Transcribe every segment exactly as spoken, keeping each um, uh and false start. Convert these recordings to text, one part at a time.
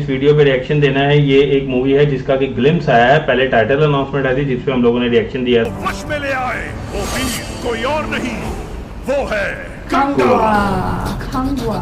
जिस वीडियो पे रिएक्शन देना है ये एक मूवी है जिसका कि ग्लिम्स आया है। पहले टाइटल अनाउंसमेंट आई थी जिसपे हम लोगों ने रिएक्शन दिया। वश में ले आए वो वीर कोई और नहीं, वो है कंगुआ। कंगुआ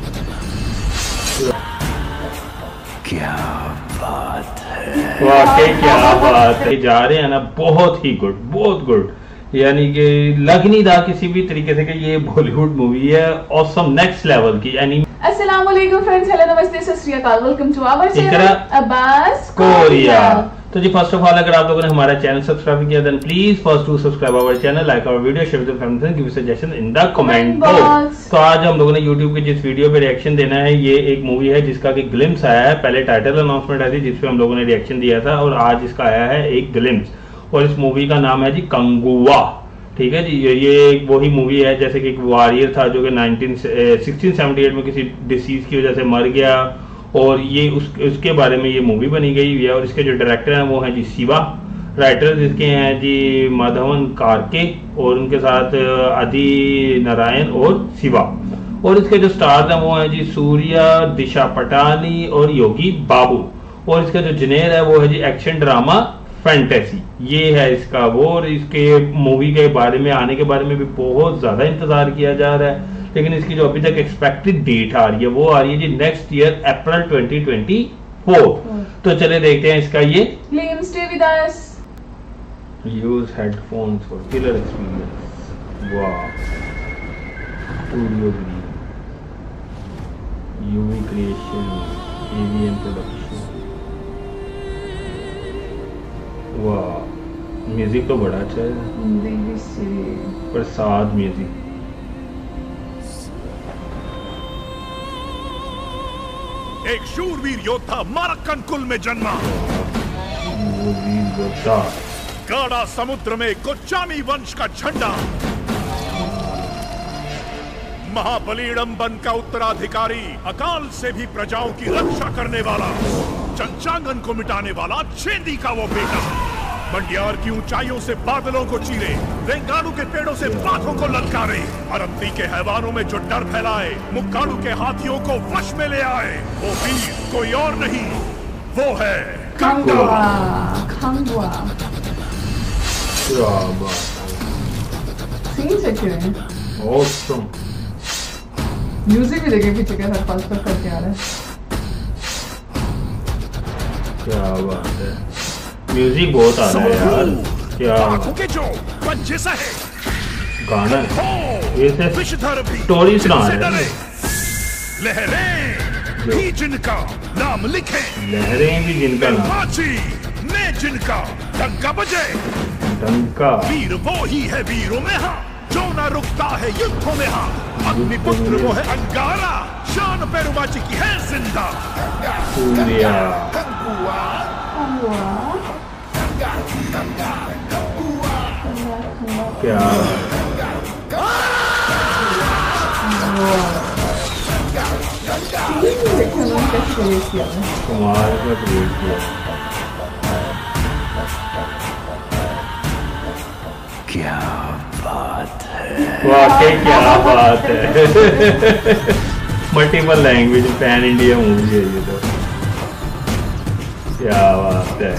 क्या बात है, वाकई क्या बात है। जा रहे हैं ना, बहुत ही गुड, बहुत गुड। यानी कि लग नहीं रहा किसी भी तरीके से कि ये बॉलीवुड मूवी है, ऑसम नेक्स्ट लेवल की। यानी अस्सलाम वालेकुम फ्रेंड्स, हेलो नमस्ते सत श्री अकाल, welcome to our channel Abbas Korea. तो जी फर्स्ट ऑफ ऑल अगर आप लोगों ने हमारा चैनल सब्सक्राइब किया then please first to subscribe our channel, like our video, share with friends and give suggestion in the comment box. तो आज हम लोगों ने यूट्यूब के जिस वीडियो पे रिएक्शन देना है ये एक मूवी है जिसका कि ग्लिम्स आया है। पहले टाइटल अनाउंसमेंट आई थी जिसपे हम लोगों ने रिएक्शन दिया था और आज इसका आया है एक ग्लिम्स, और इस मूवी का नाम है जी कंगुआ। ठीक है जी, ये वही मूवी है जैसे कि एक वॉरियर था जो कि नाइनटीन सिक्सटीन सेवेंटी एट में किसी डिसीज की वजह से मर गया, और ये उस उसके बारे में ये मूवी बनी गई हुई है। और इसके जो डायरेक्टर हैं वो हैं जी शिवा, राइटर जिसके हैं जी माधवन कारके, और उनके साथ आदि नारायण और शिवा। और इसके जो स्टार्स हैं वो हैं जी सूर्या, दिशा पटानी और योगी बाबू। और इसका जो जनेर है वो है जी एक्शन ड्रामा फैंटेसी, ये है इसका वो। और इसके मूवी के बारे में आने के बारे में भी बहुत ज्यादा इंतजार किया जा रहा है, लेकिन इसकी जो अभी तक एक्सपेक्टेड डेट आ रही है वो आ रही है जी next year April twenty twenty four. तो चले देखते हैं इसका ये glimpse. Stay with us. Use headphones for killer experience. वाह, studio green, UV creation, AVN production. वाह, म्यूजिक तो बड़ा अच्छा है, प्रसाद म्यूजिक। एक शूरवीर योद्धा मारक्कन कुल में जन्मा, योद्धा गाढ़ा समुद्र में गोच्चामी वंश का झंडा, महाबलीडंबन का उत्तराधिकारी, अकाल से भी प्रजाओं की रक्षा करने वाला, चंचांगन को मिटाने वाला चेंदी का वो बेटा, मंडियार की ऊंचाइयों से बादलों को चीरे, रेंगाड़ू के पेड़ों से बाघों को ललकारे, अरंती के हैवानों में जो डर फैलाए, मुक्काड़ू के हाथियों को वश में ले आए, वो वीर कोई और नहीं, वो है कंगुआ। कंगुआ क्या बात है, सीन अच्छे हैं, ऑसम। म्यूजिक भी देखे पीछे के साथ फास्ट करके आ रहा है। क्या बात है, म्यूजिक बहुत आ रहा है यार। क्या के जो पंजे सहे गाना है, ये से विषधर भी स्टोरी सुना रहे हैं। लहरें भी जिनका नाम लिखे, लहरें भी जिनका नाम, माची ने जिनका डंका बजे, डंका वीर वो ही है वीरों में हाँ, जो ना रुकता है युद्धों में हाँ, अग्निपुत्र वो है अंगारा, शान पेरुमाची की है जिंदा। सूर्या क्या कुमार का क्रिएट किया, क्या बात है, वाकई क्या बात है। Multiple language pan India movie है ये तो, क्या बात है।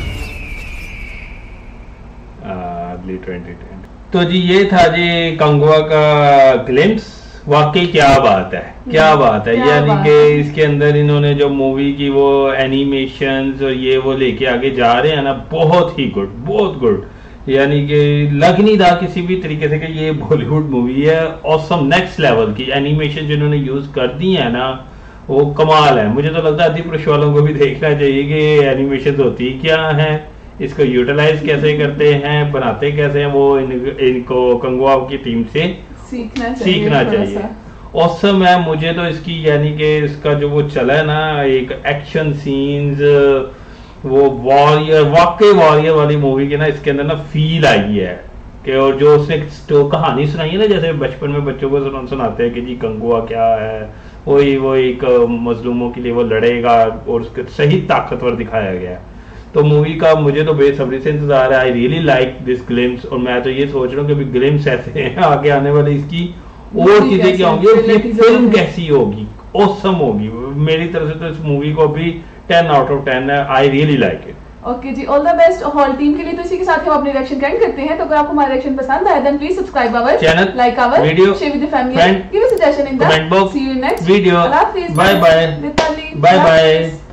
Early twenty twenty. तो जी ये था जी कंगुआ का ग्लिम्स। वाकई क्या बात है, क्या बात है। यानी कि इसके अंदर इन्होंने जो मूवी की वो एनिमेशंस और ये वो लेके आगे जा रहे हैं ना, बहुत ही गुड, बहुत गुड। यानी कि लग नहीं रहा किसी भी तरीके से कि ये बॉलीवुड मूवी है, ऑसम नेक्स्ट लेवल की। एनिमेशन जिन्होंने यूज कर दी है ना वो कमाल है। मुझे तो लगता है अधिपुरुष वालों को भी देखना चाहिए कि एनिमेशन होती क्या है, इसको यूटिलाइज कैसे करते हैं, बनाते कैसे हैं, वो इन, इनको कंगुआ की टीम से सीखना चाहिए, सीखना चाहिए। ऑसम है। मुझे तो इसकी यानी कि इसका जो वो चला है ना, एक एक्शन सीन्स, वो वॉरियर, वाकई वॉरियर वाली मूवी के ना इसके अंदर ना फील आई है कि, और जो उसने तो कहानी सुनाई है ना, जैसे बचपन में बच्चों को सुन, सुनाते हैं कि जी कंगुआ क्या है, वही वो एक मजलूमों के लिए वो लड़ेगा, और उसके सही ताकतवर दिखाया गया है। तो मूवी का मुझे तो बेसब्री से इंतजार है। I really like this glimpse, और मैं तो ये सोच रहा हूँ कि ग्लिम्स ऐसे हैं आगे आने वाले इसकी और चीजें क्या होंगी, और ये फिल्म कैसी होगी, ऑसम होगी। मेरी तरफ से तो इस मूवी को भी टेन आउट ऑफ टेन है, I really like it. Okay जी, all the best whole team के लिए। तो इसी के साथ हम अपने रिएक्शन एंड करते हैं। तो अगर आपको हमारा रिएक्शन पसंद आया then please subscribe our channel, like our video, share with the family, give us suggestion in the comment box, see you in next video, bye bye, bye bye.